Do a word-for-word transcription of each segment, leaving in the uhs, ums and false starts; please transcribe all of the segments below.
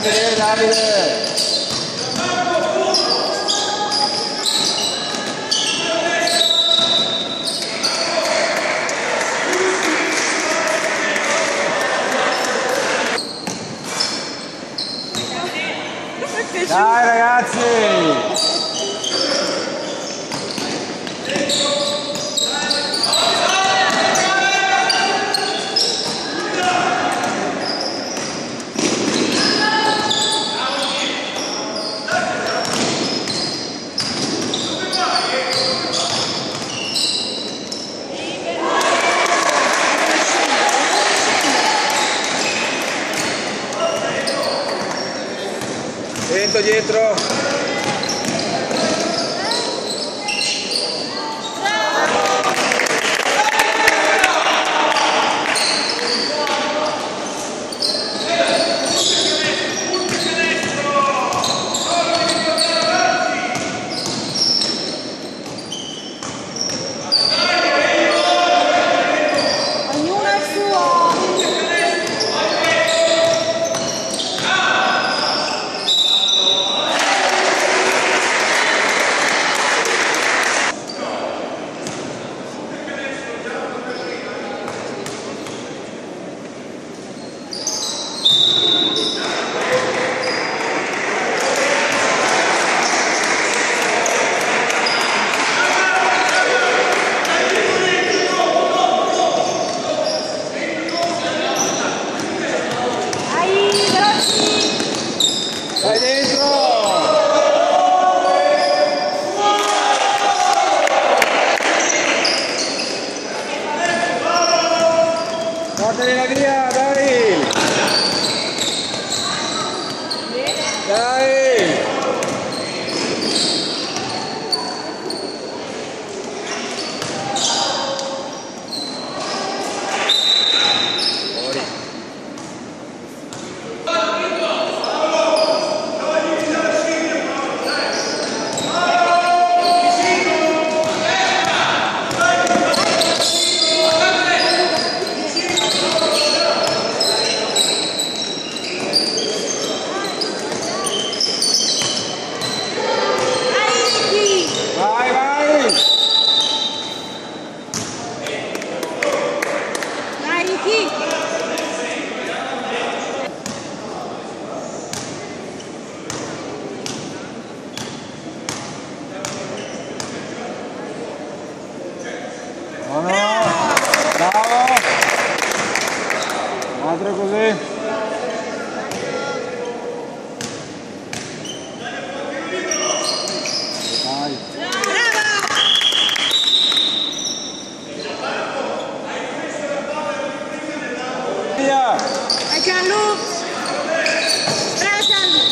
vedere Davide! Dai ragazzi! Dentro, dietro. Vai dentro! Portali via, dai! Dai! No, no, bravo, un altro così. Dai. Via. Vai Gianlu. Bravo Gianlu.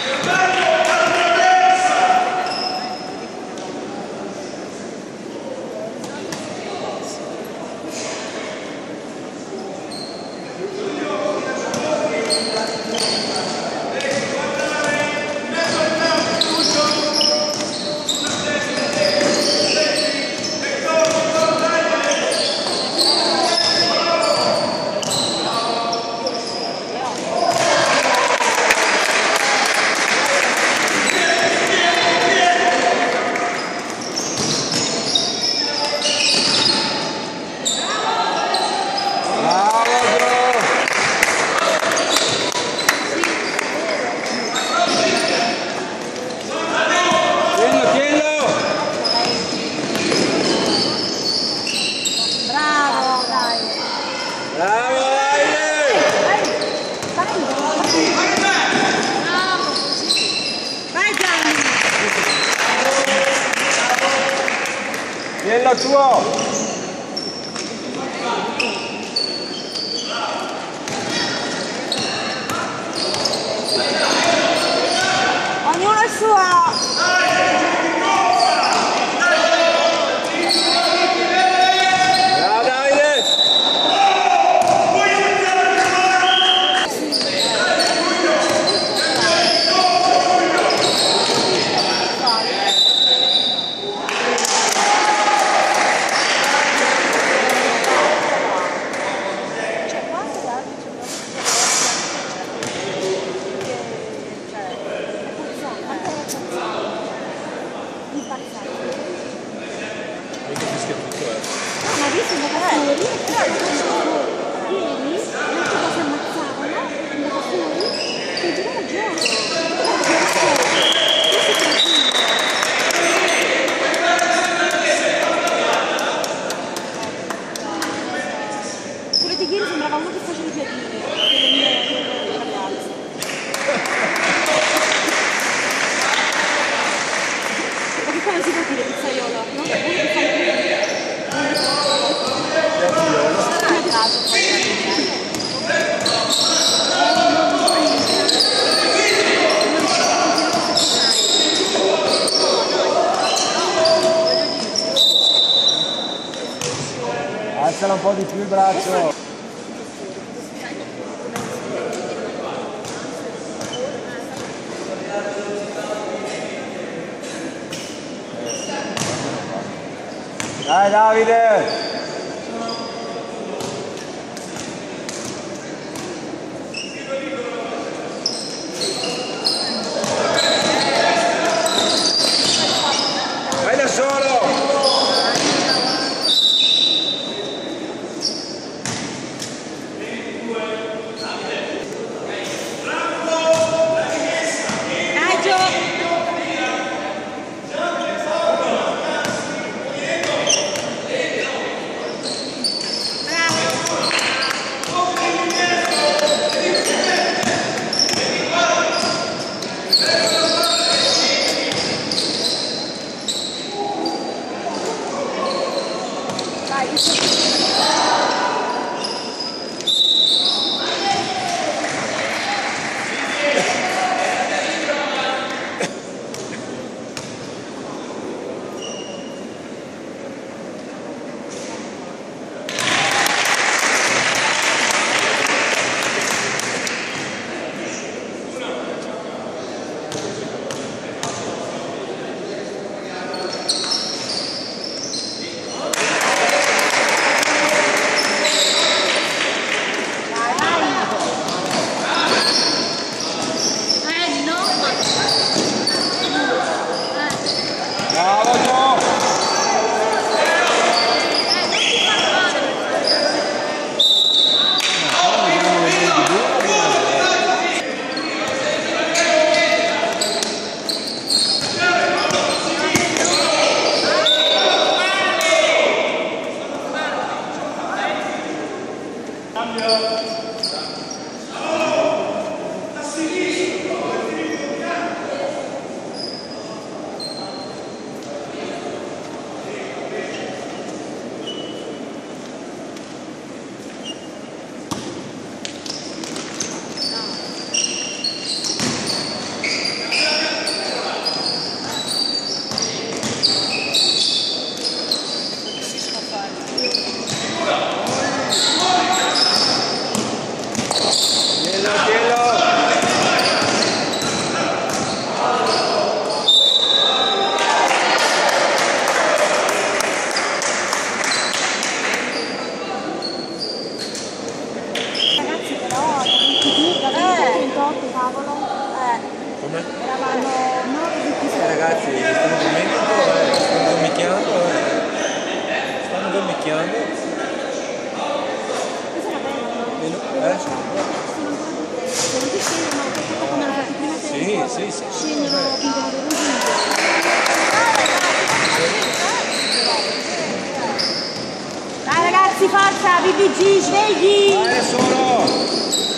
Vieni tuo! Ognuno il suo! più il braccio. Dai Davide! Vai da solo! Dai Gio! Come? Eravamo Eh, ragazzi, stanno dormendo, eh, stanno dormicchiando, eh. Stanno dormicchiando. Eh? Sì, sì, sì, sì. Dai ragazzi, forza, B B G, svegli! Vai da solo!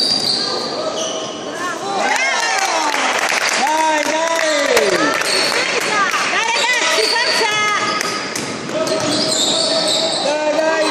Dai, dai! Dai ragazzi, forza! Dai, dai!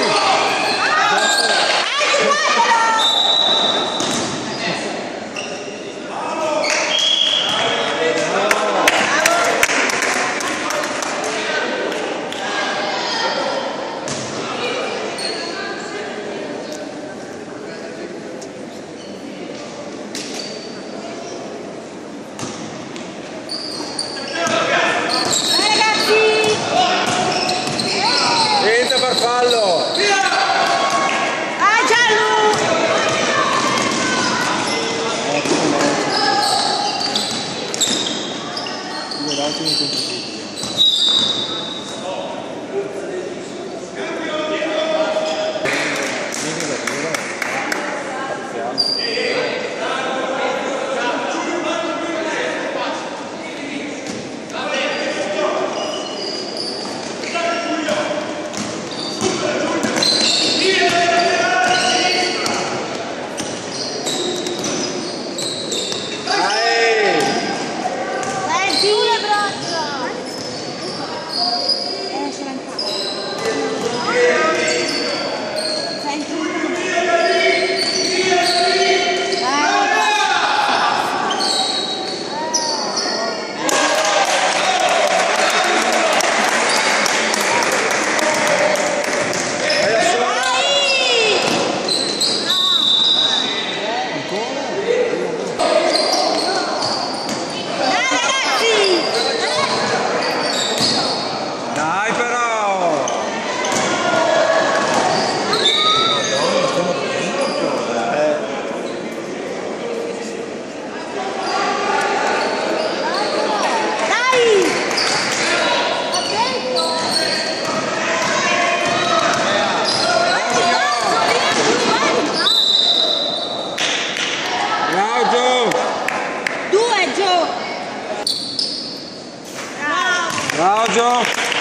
Giorgio.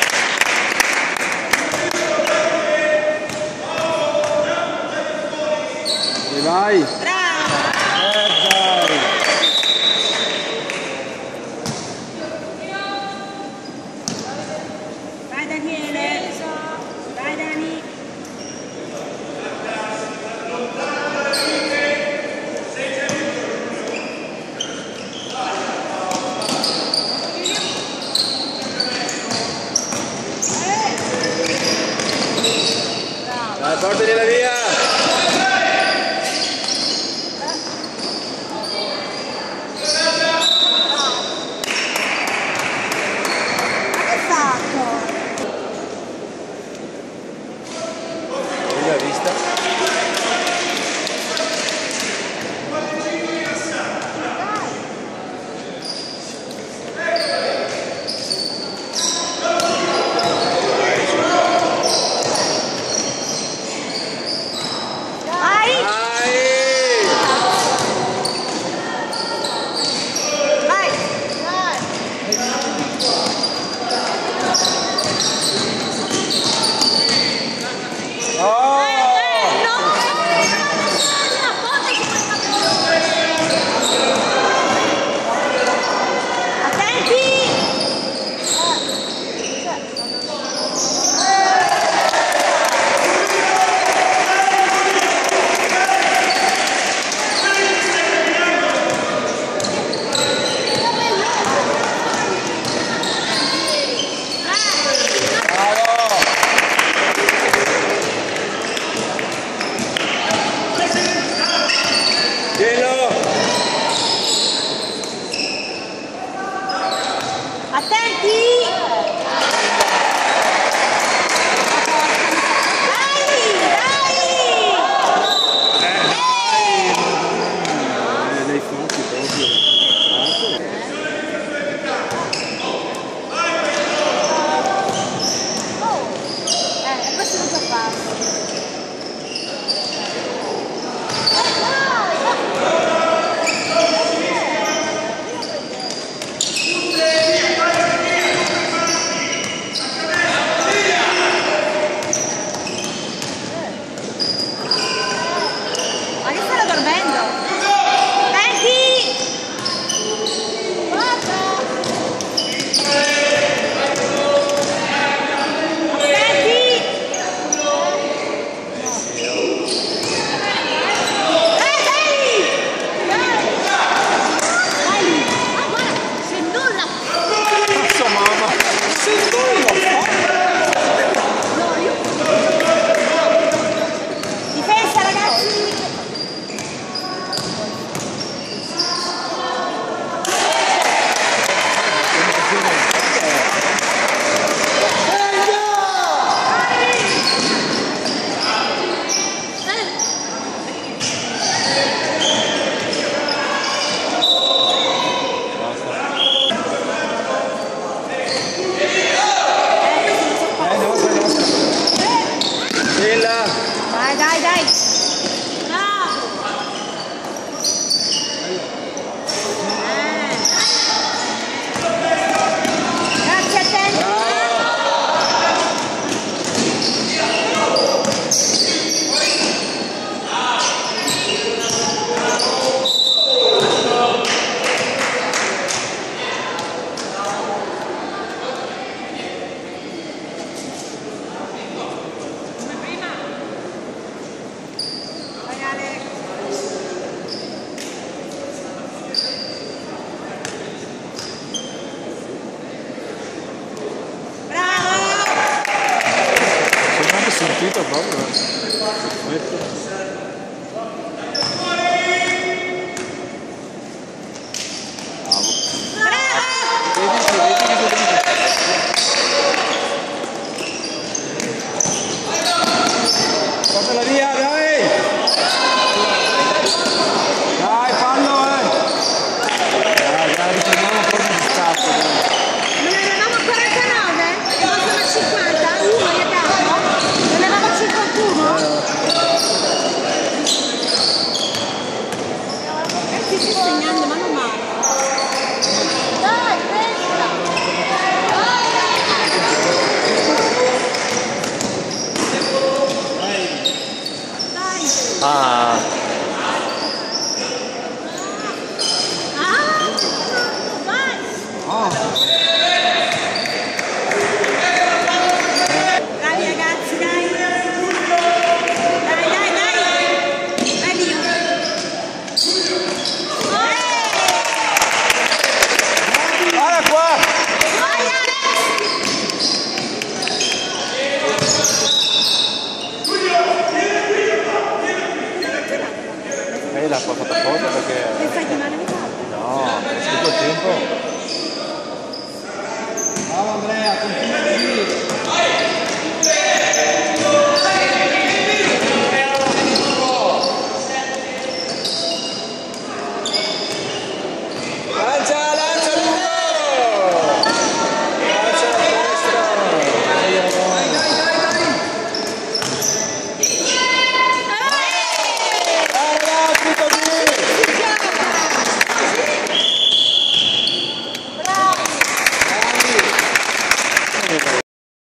E vai. Bravo. Eh, dai. Vai Daniele. Vai Dani. Dai, portali la via. L'ha vista? Vai. Vai. Oh! Tienilo! Attenti! Dai, dai! Eh, dei forti proprio. Oh! Eh, questo non so fare. Ma che stanno dormendo? Attenti! Guarda! Attenti! Eh, dai! Dai! Dai! Ah, guarda! C'è nulla! Cazzo mamma! Sei nulla! No, io... Difesa, ragazzi! Eh, nostra, nostra. Quella! Dai, dai, dai! Bravo! Eh. Grazie a te! Vai Ale! Bravo! Sono anche sentito proprio. Perfetto. Bravo! Vedi, sì, vedi che cosa dico. Portala via, dai! Dai, fallo, eh! Dai, dai, ritorniamo un po' di scatto, dai. Non eravamo a quarantanove? E poi siamo a cinquanta? Uno gli abbiamo? Non eravamo a cinquantuno? Eh, ti stai segnando, ma non male. Dai, destra! qualcosa perché... E fai di male mi capo. No, è tutto il tempo. Bravo Andrea, continua così.